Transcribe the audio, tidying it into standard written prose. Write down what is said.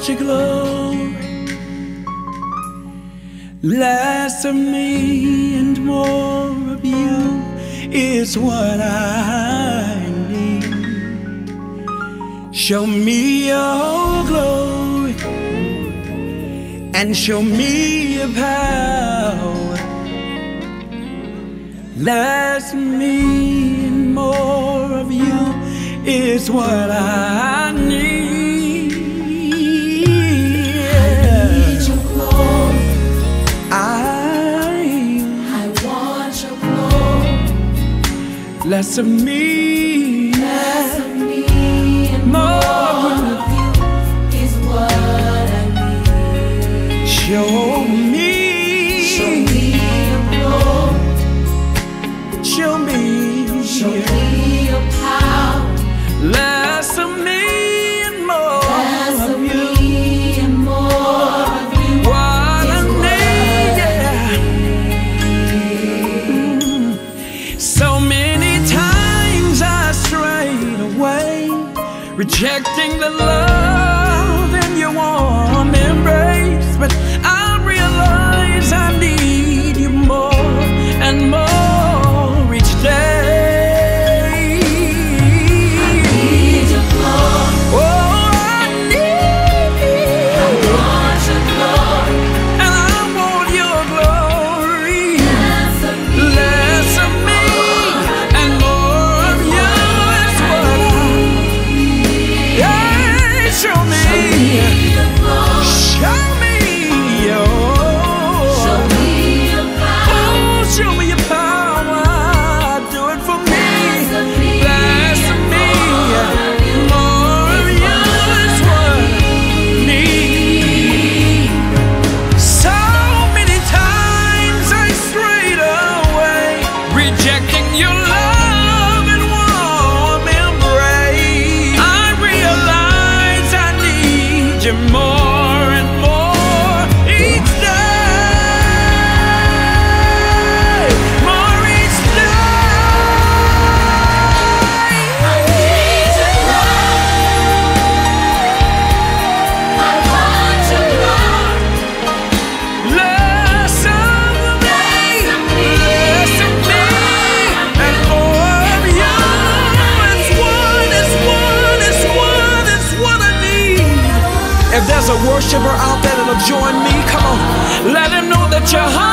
want your glory. Less of me and more of you is what I need. Show me your glory and show me your power. Less of me and more of you is what I need. Less of me, and more of you is what I need. Show me your glory. Show me your power. Less of me and more of you. What I need, yeah. So many times I strayed away, rejecting the love in your warm embrace. But I realize I need you more and more each day. I need your glory. Oh, I need you. I want your glory. And I want your glory. Less of me. More and more each day, more each day. I need your glory. I want your glory. Less of me, and more of you. It's what I need. If there's a worshiper out there that'll join me, come on, let him know that you're hungry.